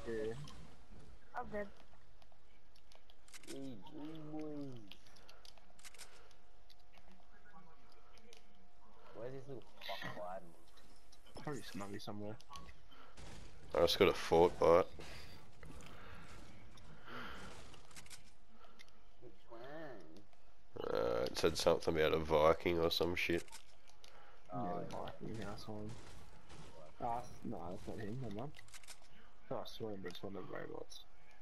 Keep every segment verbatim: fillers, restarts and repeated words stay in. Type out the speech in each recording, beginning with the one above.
Yeah. I'm dead. G G boys. Where's this little fuck hiding? Probably snuggy somewhere. I just got a fort bite. Which one? Uh, it said something about a Viking or some shit. Oh, Yeah, the yeah. Viking asshole. Ah, no, that's not him, never mind. Oh, I swear it's one of the robots.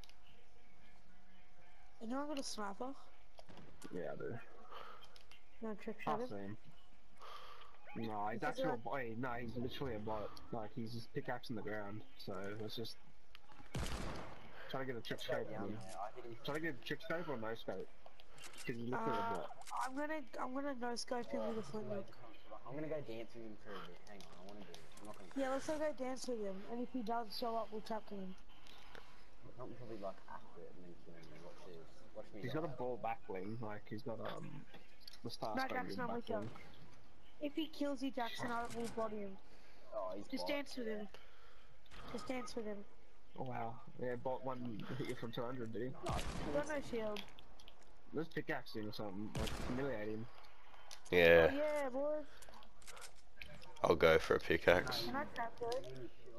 Anyone got a sniper? Yeah, I do. No trick I've shot. seen. No, he's Because actually a like- boy. No, he's literally a bot. Like, he's just pickaxing the ground. So, let's just try to get a trick Let's go scope on down him. there. I hit him. Try to get a trick scope or no scope. Because he's literally a Uh, bot. I'm gonna I'm gonna no scope him with a flintlock. I'm gonna go dance with him for a bit. Hang on, I wanna do it. I'm not gonna. Yeah, let's all go dance with him, and if he does show up, we'll trap him. I'm probably like after it and then kill him. Watch this. Watch me. He's got a ball back wing. Like, he's got, um, the Star No, Spangled Jackson, I'm back with you. wing. If he kills you, Jackson, I will body him. Oh, he's Just bot. dance with him. Just dance with him. Oh, wow. Yeah, bot one hit you from two hundred, did he? You got no shield. Let's pickaxe him or something. Like, humiliate him. Yeah, Oh, yeah, boys. I'll go for a pickaxe. Can I trap it?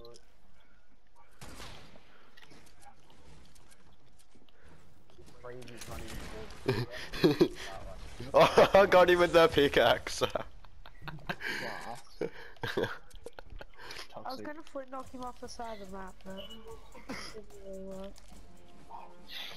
Crazy's running. Oh, I got him with the pickaxe. Wow. I was Toxic. gonna flint knock him off the side of the map, but it didn't really work.